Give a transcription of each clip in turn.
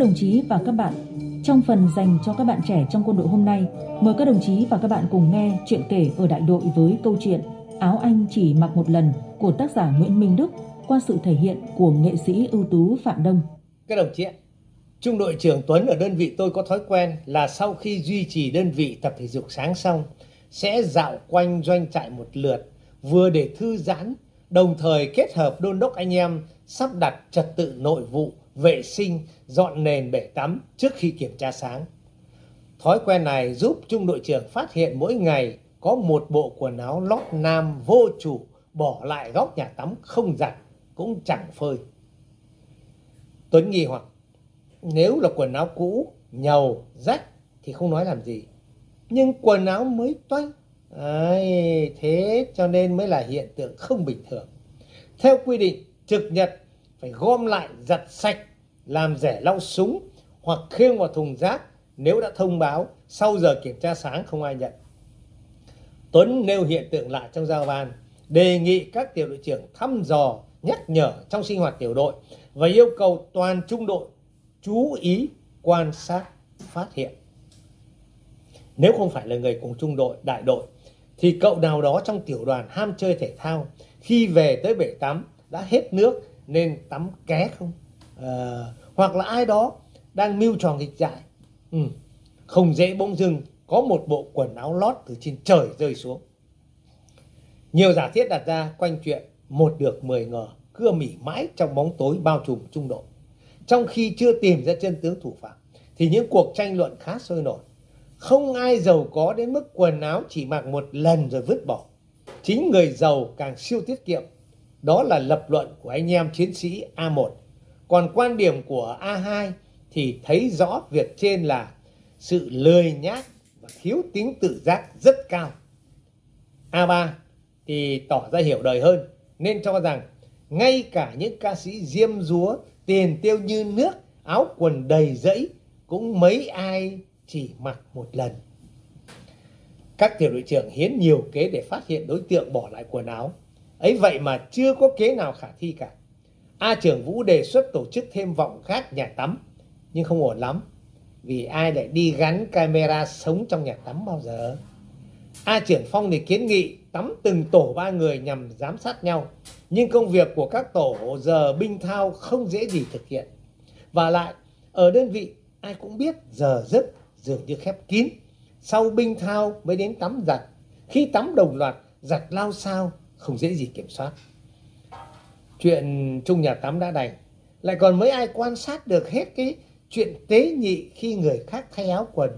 đồng chí và các bạn, trong phần dành cho các bạn trẻ trong quân đội hôm nay, mời các đồng chí và các bạn cùng nghe chuyện kể ở đại đội với câu chuyện Áo anh chỉ mặc một lần của tác giả Nguyễn Minh Đức qua sự thể hiện của nghệ sĩ ưu tú Phạm Đông. Các đồng chí ạ, trung đội trưởng Tuấn ở đơn vị tôi có thói quen là sau khi duy trì đơn vị tập thể dục sáng xong sẽ dạo quanh doanh trại một lượt, vừa để thư giãn, đồng thời kết hợp đôn đốc anh em sắp đặt trật tự nội vụ, vệ sinh, dọn nền bể tắm trước khi kiểm tra sáng. Thói quen này giúp trung đội trưởng phát hiện mỗi ngày có một bộ quần áo lót nam vô chủ bỏ lại góc nhà tắm không giặt cũng chẳng phơi. Tuấn nghi hoặc nếu là quần áo cũ, nhàu, rách thì không nói làm gì, nhưng quần áo mới toanh, thế cho nên mới là hiện tượng không bình thường. Theo quy định, trực nhật phải gom lại giặt sạch, làm rẻ lau súng hoặc khiêng vào thùng rác nếu đã thông báo sau giờ kiểm tra sáng không ai nhận. Tuấn nêu hiện tượng lạ trong giao ban, đề nghị các tiểu đội trưởng thăm dò, nhắc nhở trong sinh hoạt tiểu đội và yêu cầu toàn trung đội chú ý quan sát phát hiện. Nếu không phải là người cùng trung đội, đại đội thì cậu nào đó trong tiểu đoàn ham chơi thể thao khi về tới bể tắm đã hết nước nên tắm ké không? Hoặc là ai đó đang mưu trò nghịch dại, không dễ bỗng dưng có một bộ quần áo lót từ trên trời rơi xuống. Nhiều giả thiết đặt ra quanh chuyện một được 10 ngờ, cứ ầm ĩ mãi trong bóng tối bao trùm trung đội. Trong khi chưa tìm ra chân tướng thủ phạm thì những cuộc tranh luận khá sôi nổi. Không ai giàu có đến mức quần áo chỉ mặc một lần rồi vứt bỏ. Chính người giàu càng siêu tiết kiệm. Đó là lập luận của anh em chiến sĩ A1. Còn quan điểm của A2 thì thấy rõ việc trên là sự lười nhác và thiếu tính tự giác rất cao. A3 thì tỏ ra hiểu đời hơn nên cho rằng ngay cả những ca sĩ diêm dúa, tiền tiêu như nước, áo quần đầy rẫy cũng mấy ai chỉ mặc một lần. Các tiểu đội trưởng hiến nhiều kế để phát hiện đối tượng bỏ lại quần áo. Ấy vậy mà chưa có kế nào khả thi cả. A trưởng Vũ đề xuất tổ chức thêm vọng gác nhà tắm, nhưng không ổn lắm, vì ai lại đi gắn camera sống trong nhà tắm bao giờ. A trưởng Phong thì kiến nghị tắm từng tổ 3 người nhằm giám sát nhau, nhưng công việc của các tổ giờ binh thao không dễ gì thực hiện. Và lại, ở đơn vị ai cũng biết giờ giấc dường như khép kín, sau binh thao mới đến tắm giặt, khi tắm đồng loạt giặt lao sao không dễ gì kiểm soát. Chuyện chung nhà tắm đã đành, lại còn mấy ai quan sát được hết cái chuyện tế nhị khi người khác thay áo quần.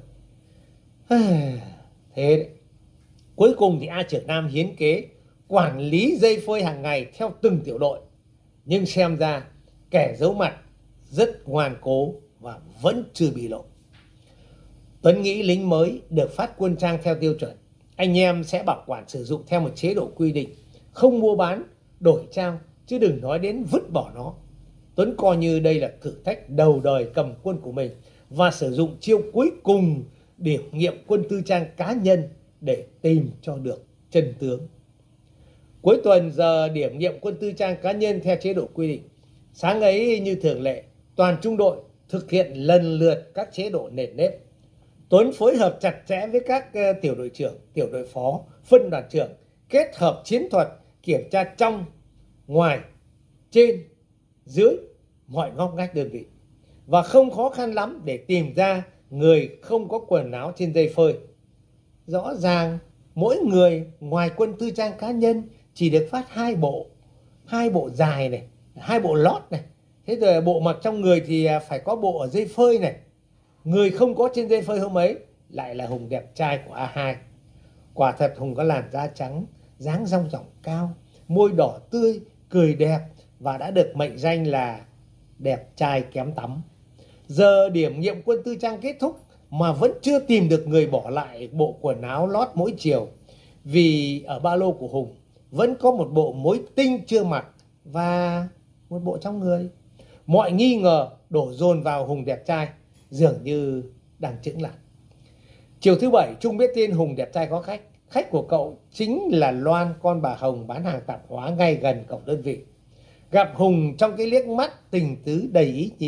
Thế đấy. Cuối cùng thì A trưởng Nam hiến kế quản lý dây phơi hàng ngày theo từng tiểu đội. Nhưng xem ra kẻ giấu mặt rất ngoan cố và vẫn chưa bị lộ. Tuấn nghĩ lính mới được phát quân trang theo tiêu chuẩn, anh em sẽ bảo quản sử dụng theo một chế độ quy định, không mua bán, đổi trao, chứ đừng nói đến vứt bỏ nó. Tuấn coi như đây là thử thách đầu đời cầm quân của mình và sử dụng chiêu cuối cùng điểm nghiệm quân tư trang cá nhân để tìm cho được chân tướng. Cuối tuần giờ điểm nghiệm quân tư trang cá nhân theo chế độ quy định. Sáng ấy như thường lệ, toàn trung đội thực hiện lần lượt các chế độ nền nếp. Tuấn phối hợp chặt chẽ với các tiểu đội trưởng, tiểu đội phó, phân đoàn trưởng, kết hợp chiến thuật kiểm tra trong, ngoài, trên, dưới, mọi ngóc ngách đơn vị. Và không khó khăn lắm để tìm ra người không có quần áo trên dây phơi. Rõ ràng mỗi người ngoài quân tư trang cá nhân chỉ được phát 2 bộ dài này, 2 bộ lót này. Thế rồi bộ mặc trong người thì phải có bộ ở dây phơi này. Người không có trên dây phơi hôm ấy lại là Hùng đẹp trai của A2. Quả thật Hùng có làn da trắng, dáng dong dỏng cao, môi đỏ tươi, cười đẹp và đã được mệnh danh là đẹp trai kém tắm. Giờ điểm nghiệm quân tư trang kết thúc mà vẫn chưa tìm được người bỏ lại bộ quần áo lót mỗi chiều, vì ở ba lô của Hùng vẫn có một bộ mối tinh chưa mặc và một bộ trong người. Mọi nghi ngờ đổ dồn vào Hùng đẹp trai, dường như đang chững lại. Chiều thứ Bảy, Trung biết tin Hùng đẹp trai có khách. Khách của cậu chính là Loan, con bà Hồng bán hàng tạp hóa ngay gần cổng đơn vị. Gặp Hùng trong cái liếc mắt tình tứ đầy ý nhị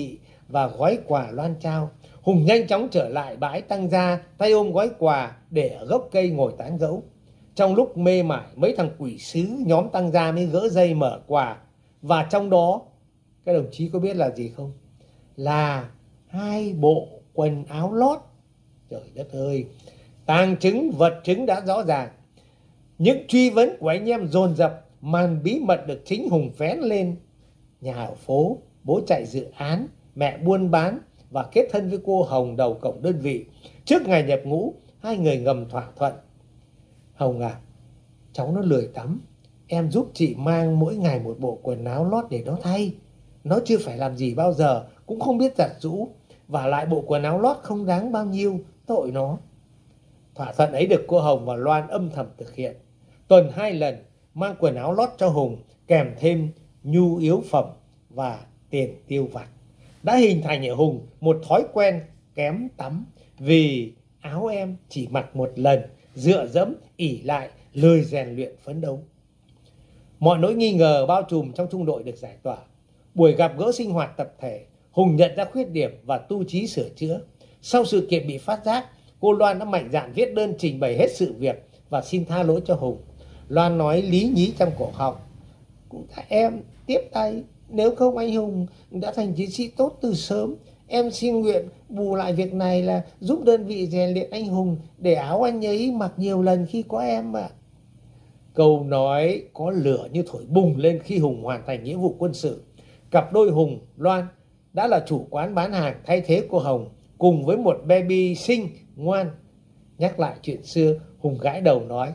và gói quà Loan trao. Hùng nhanh chóng trở lại bãi tăng gia, tay ôm gói quà để ở gốc cây ngồi tán gẫu. Trong lúc mê mải, mấy thằng quỷ sứ nhóm tăng gia mới gỡ dây mở quà. Và trong đó, các đồng chí có biết là gì không? Là 2 bộ quần áo lót. Trời đất ơi, tàng chứng, vật chứng đã rõ ràng. Những truy vấn của anh em dồn dập, màn bí mật được chính Hùng vén lên. Nhà ở phố, bố chạy dự án, mẹ buôn bán và kết thân với cô Hồng đầu cổng đơn vị. Trước ngày nhập ngũ, hai người ngầm thỏa thuận. Hồng à, cháu nó lười tắm, em giúp chị mang mỗi ngày một bộ quần áo lót để nó thay. Nó chưa phải làm gì bao giờ, cũng không biết giặt giũ, và lại bộ quần áo lót không đáng bao nhiêu, tội nó. Thỏa thuận ấy được cô Hồng và Loan âm thầm thực hiện. Tuần 2 lần mang quần áo lót cho Hùng, kèm thêm nhu yếu phẩm và tiền tiêu vặt. Đã hình thành ở Hùng một thói quen kém tắm, vì áo em chỉ mặc một lần, dựa dẫm, ỷ lại, lười rèn luyện phấn đấu. Mọi nỗi nghi ngờ bao trùm trong trung đội được giải tỏa. Buổi gặp gỡ sinh hoạt tập thể, Hùng nhận ra khuyết điểm và tu chí sửa chữa. Sau sự kiện bị phát giác, cô Loan đã mạnh dạn viết đơn trình bày hết sự việc và xin tha lỗi cho Hùng. Loan nói lý nhí trong cổ họng: "Cũng tại em tiếp tay, nếu không anh Hùng đã thành chiến sĩ tốt từ sớm. Em xin nguyện bù lại việc này là giúp đơn vị rèn luyện anh Hùng để áo anh ấy mặc nhiều lần khi có em ạ." Câu nói có lửa như thổi bùng lên khi Hùng hoàn thành nghĩa vụ quân sự. Cặp đôi Hùng, Loan đã là chủ quán bán hàng thay thế cô Hồng, cùng với một baby xinh, ngoan. Nhắc lại chuyện xưa, Hùng gãi đầu nói: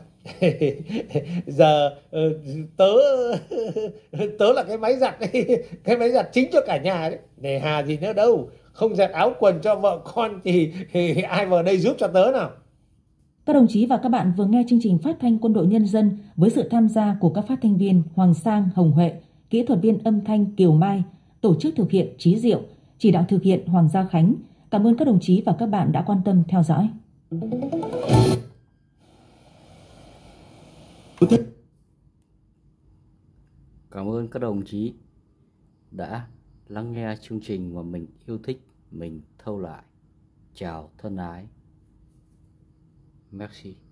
"Giờ tớ tớ là cái máy giặt đấy, cái máy giặt chính cho cả nhà đấy. Nề hà gì nữa đâu, không giặt áo quần cho vợ con thì ai vào đây giúp cho tớ nào." Các đồng chí và các bạn vừa nghe chương trình phát thanh Quân đội Nhân dân với sự tham gia của các phát thanh viên Hoàng Sang, Hồng Huệ, kỹ thuật viên âm thanh Kiều Mai, tổ chức thực hiện Trí Diệu, chỉ đạo thực hiện Hoàng Gia Khánh. Cảm ơn các đồng chí và các bạn đã quan tâm theo dõi. Cảm ơn các đồng chí đã lắng nghe chương trình mà mình yêu thích, mình thâu lại. Chào thân ái. Merci.